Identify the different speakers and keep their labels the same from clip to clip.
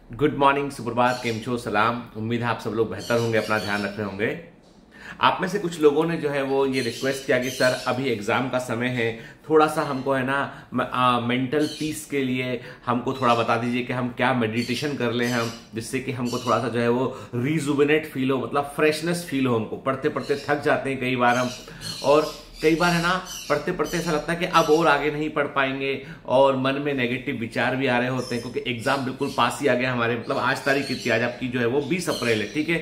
Speaker 1: Good morning, सुप्रभात, केम छो, सलाम। उम्मीद है आप सब लोग बेहतर होंगे, अपना ध्यान रख रहे होंगे। आप में से कुछ लोगों ने जो है वो ये रिक्वेस्ट किया कि सर अभी एग्जाम का समय है, थोड़ा सा हमको है ना मेंटल पीस के लिए हमको थोड़ा बता दीजिए कि हम क्या मेडिटेशन कर लें हम, जिससे कि हमको थोड़ा सा जो है वो रिजुविनेट फील हो, मतलब फ्रेशनेस फील हो। हमको पढ़ते पढ़ते थक जाते हैं कई बार हम, और कई बार है ना पढ़ते पढ़ते ऐसा लगता है कि अब और आगे नहीं पढ़ पाएंगे, और मन में नेगेटिव विचार भी आ रहे होते हैं क्योंकि एग्जाम बिल्कुल पास ही आ गया हमारे। मतलब आज तारीख कितनी, आज आपकी जो है वो 20 अप्रैल है, ठीक है।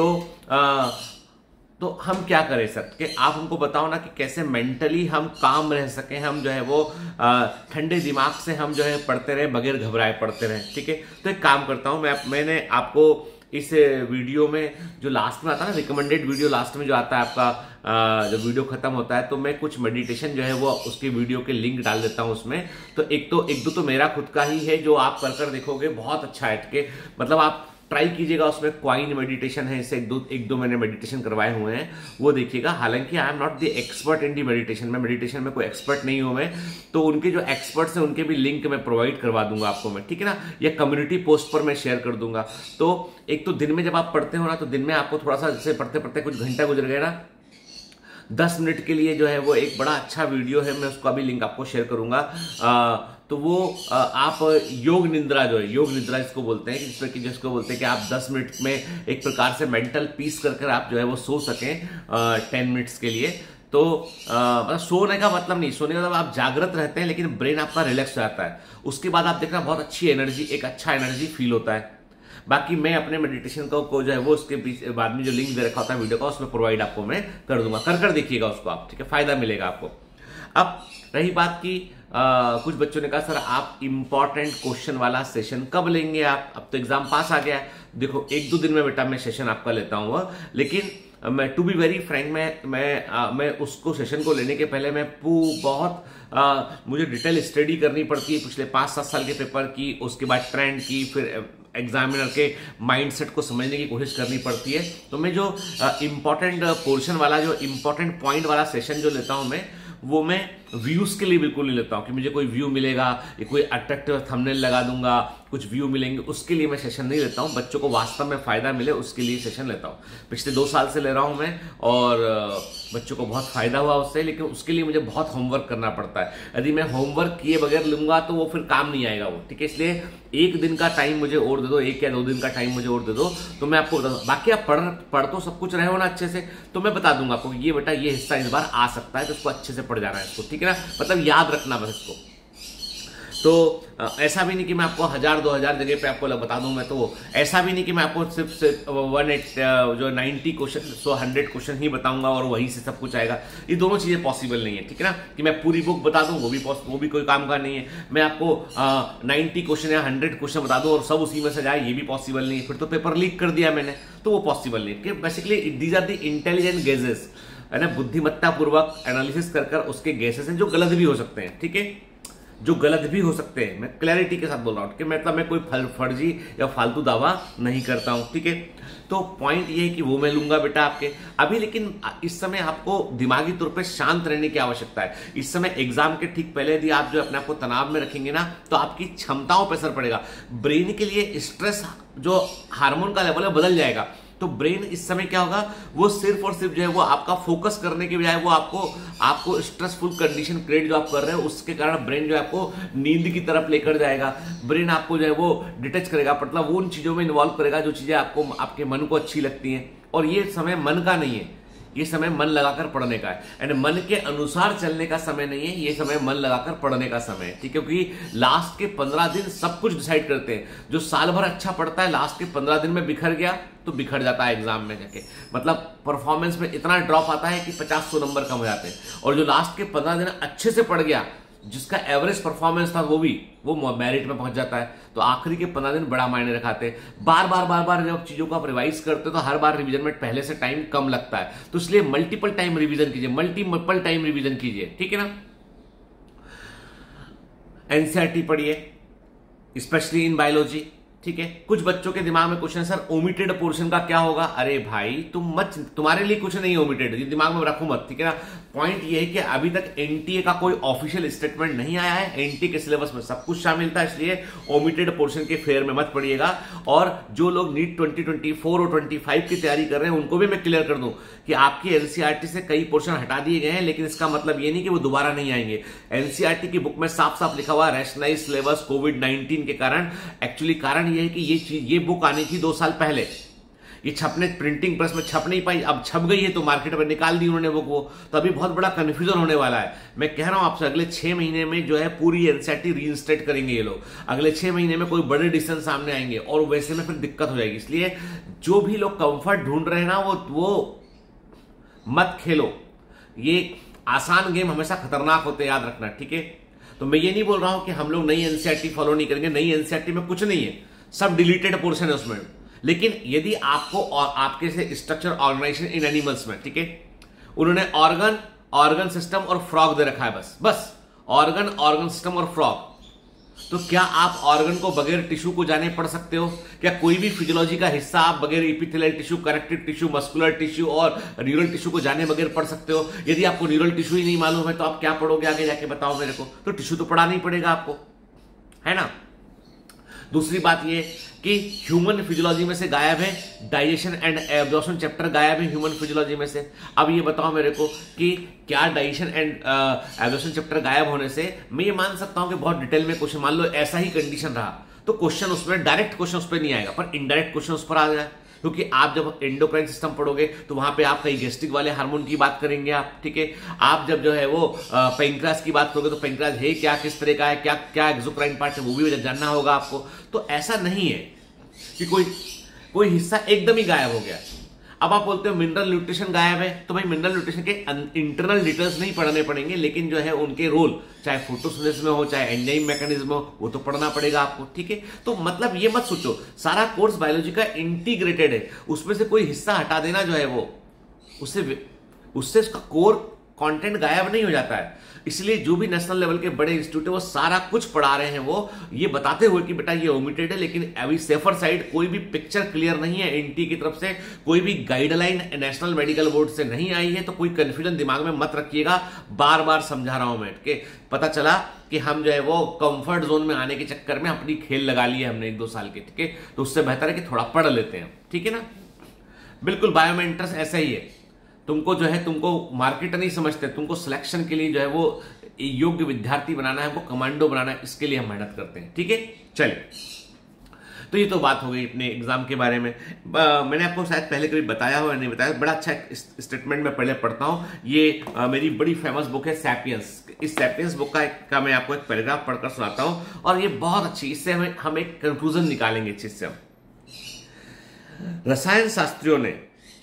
Speaker 1: तो हम क्या करें सर, कि आप हमको बताओ ना कि कैसे मेंटली हम काम रह सके, हम जो है वो ठंडे दिमाग से हम जो है पढ़ते रहे, बगैर घबराए पढ़ते रहे, ठीक है। तो एक काम करता हूं मैंने आपको इस वीडियो में जो लास्ट में आता है ना, रिकमेंडेड वीडियो लास्ट में जो आता है आपका, जब वीडियो खत्म होता है तो मैं कुछ मेडिटेशन जो है वो उसके वीडियो के लिंक डाल देता हूं उसमें। तो एक दो तो मेरा खुद का ही है जो आप कर देखोगे, बहुत अच्छा है, ठीक है। मतलब आप ट्राई कीजिएगा, उसमें क्वाइन मेडिटेशन है, इससे एक दो मैंने मेडिटेशन करवाए हुए हैं, वो देखिएगा। हालांकि I am not the expert in the meditation, मैं मेडिटेशन में कोई एक्सपर्ट नहीं हूं मैं, तो उनके जो एक्सपर्ट्स हैं उनके भी लिंक मैं प्रोवाइड करवा दूंगा आपको मैं, ठीक है ना, या कम्युनिटी पोस्ट पर मैं शेयर कर दूंगा। तो एक तो दिन में जब आप पढ़ते हो ना, तो दिन में आपको थोड़ा सा, जैसे पढ़ते पढ़ते कुछ घंटा गुजर गया ना, 10 मिनट के लिए जो है वो एक बड़ा अच्छा वीडियो है, मैं उसका भी लिंक आपको शेयर करूंगा। तो वो आप योग निद्रा, जो है योग निद्रा जिसको बोलते हैं, जिसमें कि जिसको बोलते हैं कि आप 10 मिनट में एक प्रकार से मेंटल पीस कर आप जो है वो सो सकें 10 मिनट्स के लिए। तो मतलब सोने का मतलब नहीं, सोने का मतलब आप जागृत रहते हैं लेकिन ब्रेन आपका रिलैक्स हो जाता है। उसके बाद आप देखना बहुत अच्छी एनर्जी, एक अच्छा एनर्जी फील होता है। बाकी मैं अपने मेडिटेशन को जो है वो उसके बाद में जो लिंक दे रखा होता है वीडियो का, उसमें प्रोवाइड आपको मैं कर दूंगा, कर देखिएगा उसको आप, ठीक है, फायदा मिलेगा आपको। अब रही बात की कुछ बच्चों ने कहा सर आप इंपॉर्टेंट क्वेश्चन वाला सेशन कब लेंगे आप, अब तो एग्जाम पास आ गया है। देखो एक दो दिन में बेटा मैं सेशन आपका लेता हूँ, लेकिन मैं टू बी वेरी फ्रैंक, मैं उसको सेशन को लेने के पहले मैं बहुत मुझे डिटेल स्टडी करनी पड़ती है पिछले 5-7 साल के पेपर की, उसके बाद ट्रेंड की, फिर एग्जामिनर के माइंडसेट को समझने की कोशिश करनी पड़ती है। तो मैं जो इंपॉर्टेंट पोर्शन वाला, जो इंपॉर्टेंट पॉइंट वाला सेशन जो लेता हूं वो मैं व्यूज के लिए बिल्कुल नहीं लेता हूं कि मुझे कोई व्यू मिलेगा या कोई अट्रैक्टिव थंबनेल लगा दूंगा, कुछ व्यू मिलेंगे, उसके लिए मैं सेशन नहीं लेता हूं। बच्चों को वास्तव में फायदा मिले उसके लिए सेशन लेता हूं। पिछले 2 साल से ले रहा हूं मैं, और बच्चों को बहुत फायदा हुआ उससे, लेकिन उसके लिए मुझे बहुत होमवर्क करना पड़ता है। यदि मैं होमवर्क किए बगैर लूंगा तो वो फिर काम नहीं आएगा वो, ठीक है। इसलिए एक दिन का टाइम मुझे और दे दो, 1 या 2 दिन का टाइम मुझे और दे दो, तो मैं आपको बता दूं। बाकी आप पढ़ तो सब कुछ रहे हो ना अच्छे से, तो मैं बता दूंगा आपको ये बेटा ये हिस्सा इस बार आ सकता है, तो उसको अच्छे से पढ़ जाना है इसको, ठीक है ना, मतलब याद रखना बस इसको। तो ऐसा भी नहीं कि मैं आपको 1000-2000 जगह पे आपको बता दूं, मैं तो ऐसा भी नहीं कि मैं आपको सिर्फ 90 क्वेश्चन 100 क्वेश्चन ही बताऊंगा और वहीं से सब कुछ आएगा। ये दोनों चीजें पॉसिबल नहीं है, ठीक है ना, कि मैं पूरी बुक बता दूं, वो भी कोई काम का नहीं है। मैं आपको 90 क्वेश्चन या 100 क्वेश्चन बता दूं और सब उसी में से जाए, ये भी पॉसिबल नहीं है, फिर तो पेपर लीक कर दिया मैंने, तो वो पॉसिबल नहीं है। Basically these are the intelligent guesses, है ना, बुद्धिमत्ता पूर्वक एनालिसिस कर उसके गेसेस हैं जो गलत भी हो सकते हैं, ठीक है, जो गलत भी हो सकते हैं। मैं क्लैरिटी के साथ बोल रहा हूं कि मतलब मैं कोई फर्जी या फालतू दावा नहीं करता हूं, ठीक है। तो पॉइंट ये है कि वो मैं लूंगा बेटा आपके अभी, लेकिन इस समय आपको दिमागी तौर पे शांत रहने की आवश्यकता है। इस समय एग्जाम के ठीक पहले यदि आप जो अपने आप को तनाव में रखेंगे ना, तो आपकी क्षमताओं पर असर पड़ेगा। ब्रेन के लिए स्ट्रेस जो हार्मोन का लेवल है बदल जाएगा, तो ब्रेन इस समय क्या होगा, वो सिर्फ और सिर्फ जो है वो आपका फोकस करने के बजाय वो आपको स्ट्रेसफुल कंडीशन क्रिएट जो आप कर रहे हो उसके कारण ब्रेन जो है आपको नींद की तरफ लेकर जाएगा। ब्रेन आपको जो है वो डिटेच करेगा, मतलब वो उन चीजों में इन्वॉल्व करेगा जो चीजें आपको आपके मन को अच्छी लगती हैं। और ये समय मन का नहीं है, ये समय मन लगाकर पढ़ने का है, एंड मन के अनुसार चलने का समय नहीं है, ये समय मन लगाकर पढ़ने का समय है, ठीक है। क्योंकि लास्ट के 15 दिन सब कुछ डिसाइड करते हैं। जो साल भर अच्छा पढ़ता है लास्ट के 15 दिन में बिखर गया तो बिखर जाता है एग्जाम में जाके, मतलब परफॉर्मेंस में इतना ड्रॉप आता है कि 50-100 नंबर कम हो जाते हैं। और जो लास्ट के 15 दिन अच्छे से पढ़ गया, जिसका एवरेज परफॉर्मेंस था, वो मेरिट में पहुंच जाता है। तो आखिरी के 15 दिन बड़ा मायने रखाते हैं। बार बार जब चीजों को आप रिवाइज करते हो तो हर बार रिवीजन में पहले से टाइम कम लगता है, तो इसलिए मल्टीपल टाइम रिवीजन कीजिए, ठीक है ना। एनसीईआरटी पढ़िए, स्पेशली इन बायोलॉजी, ठीक है। कुछ बच्चों के दिमाग में क्वेश्चन, सर ओमिटेड पोर्शन का क्या होगा? अरे भाई तुम मत, तुम्हारे लिए कुछ नहीं है ओमिटेड, ये दिमाग में रखो मत, ठीक है ना। पॉइंट ये है कि अभी तक एनटीए का कोई ऑफिशियल स्टेटमेंट नहीं आया है। एनटीए के सिलेबस में सब कुछ शामिल था, इसलिए ओमिटेड पोर्शन के फेयर में मत पड़िएगा। और जो लोग नीट 2024 और 25 की तैयारी कर रहे हैं उनको भी मैं क्लियर कर दूं कि आपकी एनसीईआरटी से कई पोर्शन हटा दिए गए हैं, लेकिन इसका मतलब ये नहीं कि वो दोबारा नहीं आएंगे। एनसीईआरटी की बुक में साफ साफ लिखा हुआ रैशनलाइज सिलेबस कोविड-19 के कारण। एक्चुअली कारण ये है कि ये बुक आनी थी 2 साल पहले, ये छपने प्रिंटिंग प्रेस में छप नहीं पाई, अब छप गई है तो मार्केट में निकाल दी उन्होंने बुक वो, तो अभी बहुत बड़ा कंफ्यूजन होने वाला है। मैं कह रहा हूं आपसे अगले 6 महीने में जो है पूरी एनसीईआरटी रीइंस्टेट करेंगे ये लोग, अगले 6 महीने में कोई बड़े डिसीजन सामने आएंगे और वैसे में फिर दिक्कत हो जाएगी। इसलिए जो भी लोग कंफर्ट ढूंढ रहे हैं ना वो मत खेलो, ये आसान गेम हमेशा खतरनाक होते हैं, याद रखना, ठीक है। तो मैं ये नहीं बोल रहा हूं कि हम लोग नई एनसीईआरटी फॉलो नहीं करेंगे, नई एनसीईआरटी में कुछ नहीं है, सब डिलीटेड पोर्शन है उसमें। लेकिन यदि आपको और आपके से स्ट्रक्चर ऑर्गेनाइजेशन इन एनिमल्स में, ठीक है, उन्होंने ऑर्गन सिस्टम और फ्रॉग दे रखा है, बस ऑर्गन सिस्टम और फ्रॉग। तो क्या आप ऑर्गन को बगैर टिश्यू को जाने पढ़ सकते हो? क्या कोई भी फिजियोलॉजी का हिस्सा आप बगैर epithelial tissue, connective tissue, muscular tissue और न्यूरल टिश्यू को जाने बगैर पढ़ सकते हो? यदि आपको न्यूरल टिश्यू ही नहीं मालूम है तो आप क्या पढ़ोगे आगे जाके, बताओ मेरे को। तो टिश्यू तो पढ़ाना ही पड़ेगा आपको, है ना। दूसरी बात ये कि ह्यूमन फिजियोलॉजी में से गायब है डाइजेशन एंड एब्जॉर्प्शन चैप्टर, गायब है ह्यूमन फिजियोलॉजी में से। अब ये बताओ मेरे को कि क्या डाइजेशन एंड एब्जॉर्प्शन चैप्टर गायब होने से मैं ये मान सकता हूं कि बहुत डिटेल में क्वेश्चन, मान लो ऐसा ही कंडीशन रहा तो क्वेश्चन उसमें डायरेक्ट क्वेश्चन उस पर नहीं आएगा, पर इनडायरेक्ट क्वेश्चन उस पर आ जाए, क्योंकि आप जब एंडोक्राइन सिस्टम पढ़ोगे तो वहां पे आप कई गैस्ट्रिक वाले हार्मोन की बात करेंगे आप, ठीक है। आप जब जो है वो पेंक्रियास की बात करोगे तो पेंक्रियास है क्या, किस तरह का है, क्या क्या एक्सोक्राइन पार्ट है, वो भी जानना होगा आपको। तो ऐसा नहीं है कि कोई हिस्सा एकदम ही गायब हो गया। अब आप बोलते हो मिनरल न्यूट्रिशन गायब है, तो भाई मिनरल न्यूट्रिशन के इंटरनल डिटेल्स नहीं पढ़ने पड़ेंगे, लेकिन जो है उनके रोल चाहे फोटोसिंथेसिस में हो चाहे एंजाइम मैकेनिज्म हो वो तो पढ़ना पड़ेगा आपको, ठीक है। तो मतलब ये मत सोचो सारा कोर्स बायोलॉजी का इंटीग्रेटेड है, उसमें से कोई हिस्सा हटा देना जो है वो उससे उसका कोर कंटेंट गायब नहीं हो जाता है। इसलिए जो भी नेशनल लेवल के बड़े इंस्टीट्यूट है वो सारा कुछ पढ़ा रहे हैं, वो ये बताते हुए कि बेटा ये ओमिटेड है, लेकिन अभी सेफर साइड कोई भी पिक्चर क्लियर नहीं है एनटी की तरफ से, कोई भी गाइडलाइन नेशनल मेडिकल बोर्ड से नहीं आई है, तो कोई कंफ्यूजन दिमाग में मत रखिएगा। बार बार समझा रहा हूं मैं कि पता चला कि हम जो है वो कंफर्ट जोन में आने के चक्कर में अपनी खेल लगा ली है हमने 1-2 साल के, ठीक है। तो उससे बेहतर है कि थोड़ा पढ़ लेते हैं, ठीक है ना। बिल्कुल बायो में इंटरेस्ट ऐसा ही है, तुमको जो है तुमको मार्केट नहीं समझते, तुमको सिलेक्शन के लिए जो है वो योग्य विद्यार्थी बनाना है, वो कमांडो बनाना है, इसके लिए हम मेहनत करते हैं, ठीक है। चलिए, तो ये तो बात हो गई अपने एग्जाम के बारे में। मैंने आपको शायद पहले कभी बताया हो या नहीं बताया, बड़ा अच्छा स्टेटमेंट मैं पहले पढ़ता हूं। ये मेरी बड़ी फेमस बुक है सैपियंस। इस सैपियंस बुक का मैं आपको एक पैराग्राफ पढ़कर सुनाता हूं, और ये बहुत अच्छी, इससे हम एक कंक्लूजन निकालेंगे इस चीज से। रसायन शास्त्रियों ने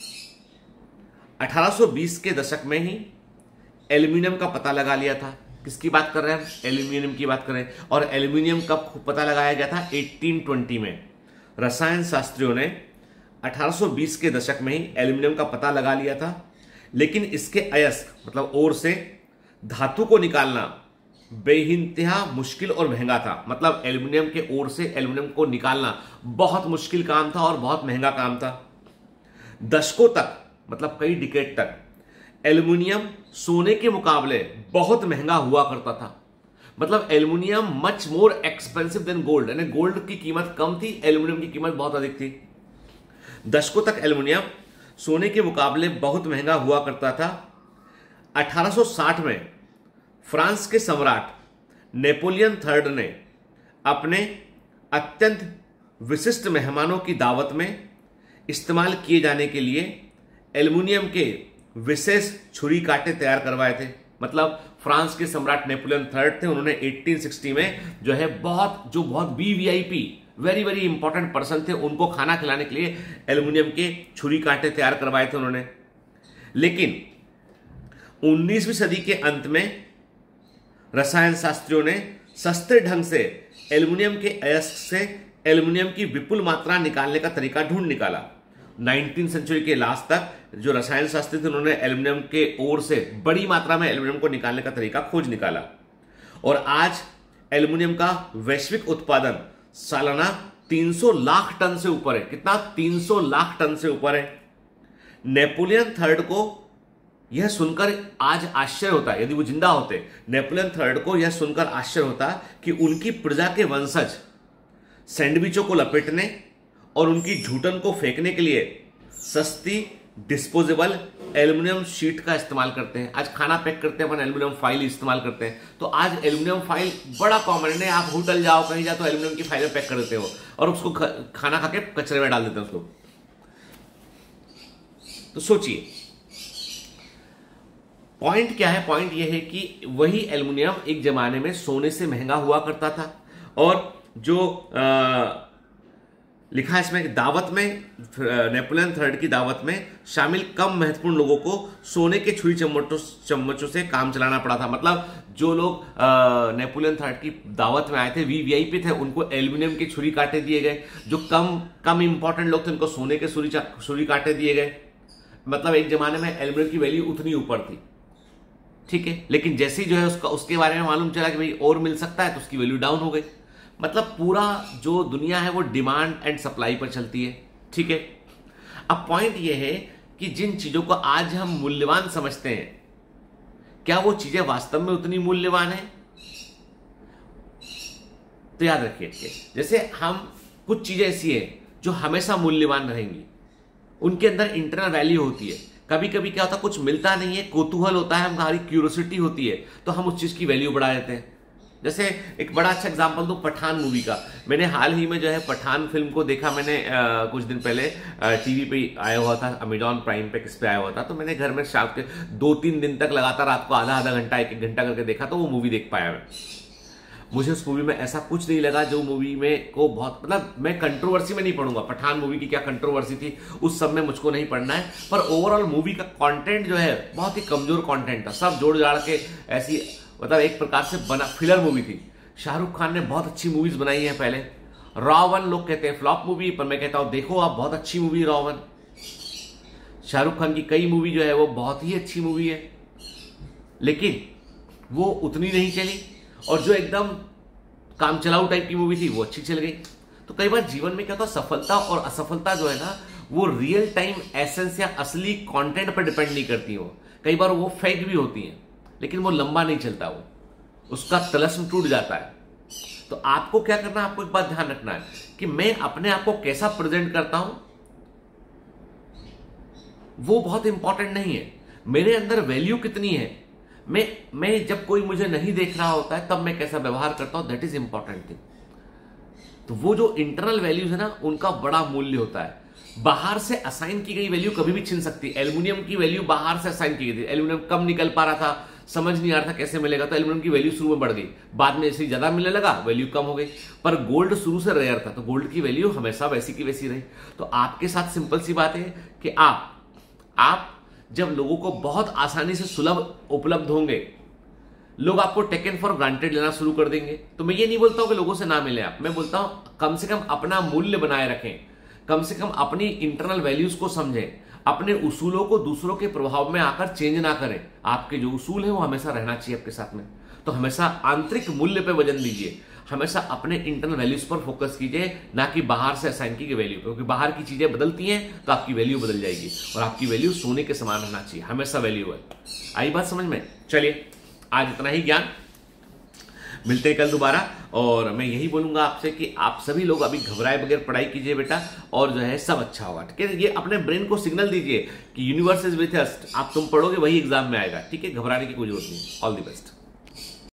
Speaker 1: 1820 के दशक में ही एल्यूमिनियम का पता लगा लिया था। किसकी बात कर रहे हैं? एल्यूमिनियम की बात कर रहे हैं। और एल्यूमिनियम कब पता लगाया गया था? 1820 में। रसायन शास्त्रियों ने 1820 के दशक में ही एल्यूमिनियम का पता लगा लिया था, लेकिन इसके अयस्क मतलब ओर से धातु को निकालना बेइंतहा मुश्किल और महंगा था। मतलब एल्यूमिनियम के ओर से एल्यूमिनियम को निकालना बहुत मुश्किल काम था और बहुत महंगा काम था। दशकों तक मतलब कई डिकेड तक एल्युमिनियम सोने के मुकाबले बहुत महंगा हुआ करता था। मतलब aluminium much more expensive than gold, यानी गोल्ड की कीमत कम थी, एल्युमिनियम की कीमत बहुत अधिक थी। दशकों तक एल्युमिनियम सोने के मुकाबले बहुत महंगा हुआ करता था। 1860 में फ्रांस के सम्राट नेपोलियन थर्ड ने अपने अत्यंत विशिष्ट मेहमानों की दावत में इस्तेमाल किए जाने के लिए एल्युमिनियम के विशेष छुरी कांटे तैयार करवाए थे। मतलब फ्रांस के सम्राट नेपोलियन थर्ड थे, उन्होंने 1860 में जो है बहुत VVIP very very important person थे, उनको खाना खिलाने के लिए एल्युमिनियम के छुरी कांटे तैयार करवाए थे उन्होंने। लेकिन 19वीं सदी के अंत में रसायन शास्त्रियों ने सस्ते ढंग से एल्युमिनियम के अयस्क से एल्युमिनियम की विपुल मात्रा निकालने का तरीका ढूंढ निकाला। 19वीं सेंचुरी के लास्ट तक जो रसायन शास्त्री थे उन्होंने एल्युमिनियम के ओर से बड़ी मात्रा में एल्युमिनियम को निकालने का तरीका खोज निकाला, और आज एल्युमिनियम का वैश्विक उत्पादन सालाना 300 लाख टन से ऊपर है। कितना? 300 लाख टन से ऊपर है। नेपोलियन थर्ड को यह सुनकर आज आश्चर्य होता है, यदि वो जिंदा होते, नेपोलियन थर्ड को यह सुनकर आश्चर्य होता कि उनकी प्रजा के वंशज सैंडविचों को लपेटने और उनकी झूठन को फेंकने के लिए सस्ती डिस्पोजेबल एल्युमिनियम शीट का इस्तेमाल करते हैं। आज खाना पैक करते हैं अपन एल्युमिनियम फाइल इस्तेमाल करते हैं। तो आज एल्युमिनियम फाइल बड़ा कॉमन है। आप होटल जाओ, कहीं जाओ तो एल्युमिनियम की फाइल पैक कर देते हो और उसको खाना खा के कचरे में डाल देते हैं उसको। तो सोचिए पॉइंट क्या है। पॉइंट यह है कि वही एल्युमिनियम एक जमाने में सोने से महंगा हुआ करता था और जो लिखा है इसमें दावत में, नेपोलियन थर्ड की दावत में शामिल कम महत्वपूर्ण लोगों को सोने के छुरी चम्मचों से काम चलाना पड़ा था। मतलब जो लोग नेपोलियन थर्ड की दावत में आए थे, वीवीआईपी थे, उनको एल्युमिनियम के छुरी काटे दिए गए। जो कम इंपॉर्टेंट लोग थे उनको सोने के छुरी काटे दिए गए। मतलब एक जमाने में एल्युमिनियम की वैल्यू उतनी ऊपर थी, ठीक है। लेकिन जैसे ही जो है उसके बारे में मालूम चला कि भाई और मिल सकता है तो उसकी वैल्यू डाउन हो गई। मतलब पूरा जो दुनिया है वो डिमांड एंड सप्लाई पर चलती है, ठीक है। अब पॉइंट ये है कि जिन चीजों को आज हम मूल्यवान समझते हैं, क्या वो चीजें वास्तव में उतनी मूल्यवान है? तो याद रखिए, जैसे हम कुछ चीजें ऐसी है जो हमेशा मूल्यवान रहेंगी, उनके अंदर इंटरनल वैल्यू होती है। कभी कभी क्या होता है, कुछ मिलता नहीं है, कौतूहल होता है, हमारी क्यूरियोसिटी होती है, तो हम उस चीज की वैल्यू बढ़ा देते हैं। जैसे एक बड़ा अच्छा एग्जांपल दूं पठान मूवी का। मैंने हाल ही में जो है पठान फिल्म को देखा। मैंने कुछ दिन पहले टीवी पे आया हुआ था, अमेजॉन प्राइम पे किस पे आया हुआ था, तो मैंने घर में शाम के 2-3 दिन तक लगातार रात को आधा घंटा 1-1 घंटा करके देखा, तो वो मूवी देख पाया मैं। मुझे उस मूवी में ऐसा कुछ नहीं लगा जो मूवी में को बहुत, मतलब मैं कंट्रोवर्सी में नहीं पढ़ूंगा, पठान मूवी की क्या कंट्रोवर्सी थी उस सब में मुझको नहीं पढ़ना है, पर ओवरऑल मूवी का कंटेंट जो है बहुत ही कमजोर कंटेंट था। सब जोड़ जाड़ के ऐसी, मतलब एक प्रकार से बना फिलर मूवी थी। शाहरुख खान ने बहुत अच्छी मूवीज बनाई है पहले। रावण लोग कहते हैं फ्लॉप मूवी, पर मैं कहता हूं देखो आप, बहुत अच्छी मूवी रावण। शाहरुख खान की कई मूवी जो है वो बहुत ही अच्छी मूवी है, लेकिन वो उतनी नहीं चली। और जो एकदम काम चलाऊ टाइप की मूवी थी वो अच्छी चल गई। तो कई बार जीवन में क्या होता है, सफलता और असफलता जो है ना, वो रियल टाइम एसेंस या असली कंटेंट पर डिपेंड नहीं करती हो। कई बार वो फेक भी होती है, लेकिन वो लंबा नहीं चलता, वो उसका तलस्म टूट जाता है। तो आपको क्या करना है, आपको एक बात ध्यान रखना है कि मैं अपने आप को कैसा प्रेजेंट करता हूं, वो बहुत इंपॉर्टेंट नहीं है। मेरे अंदर वैल्यू कितनी है, मैं जब कोई मुझे नहीं देख रहा होता है तब मैं कैसा व्यवहार करता हूं, दैट इज इंपॉर्टेंट थिंग। तो वो जो इंटरनल वैल्यूज है ना, उनका बड़ा मूल्य होता है। बाहर से असाइन की गई वैल्यू कभी भी छिन सकती है। एल्युमिनियम की वैल्यू बाहर से असाइन की गई थी, एल्युमिनियम कम निकल पा रहा था, समझ नहीं आ रहा था कैसे मिलेगा, तो एल्युमिनियम की वैल्यू शुरू में बढ़ गई, बाद में जैसे ज्यादा मिलने लगा वैल्यू कम हो गई। पर गोल्ड शुरू से रेयर था, तो गोल्ड की वैल्यू हमेशा वैसी की वैसी रही। तो आपके साथ सिंपल सी बात है कि आप जब लोगों को बहुत आसानी से सुलभ उपलब्ध होंगे, लोग आपको टेकन फॉर ग्रांटेड लेना शुरू कर देंगे। तो मैं ये नहीं बोलता हूं कि लोगों से ना मिले आप, मैं बोलता हूं कम से कम अपना मूल्य बनाए रखें, कम से कम अपनी इंटरनल वैल्यूज को समझें, अपने उसूलों को दूसरों के प्रभाव में आकर चेंज ना करें। आपके जो उसूल है वो हमेशा रहना चाहिए आपके साथ में। तो हमेशा आंतरिक मूल्य पे वजन दीजिए, हमेशा अपने इंटरनल वैल्यूज पर फोकस कीजिए, ना कि बाहर से असाइन की गई वैल्यू, क्योंकि बाहर की चीजें बदलती हैं तो आपकी वैल्यू बदल जाएगी, और आपकी वैल्यू सोने के समान रहना चाहिए, हमेशा वैल्यू है। आई बात समझ में? चलिए आज इतना ही ज्ञान, मिलते हैं कल दोबारा। और मैं यही बोलूंगा आपसे कि आप सभी लोग अभी घबराए बगैर पढ़ाई कीजिए बेटा, और जो है सब अच्छा होगा, ठीक है। ये अपने ब्रेन को सिग्नल दीजिए कि यूनिवर्स इज विथ अस, आप तुम पढ़ोगे वही एग्जाम में आएगा, ठीक है। घबराने की कोई जरूरत नहीं। All the best.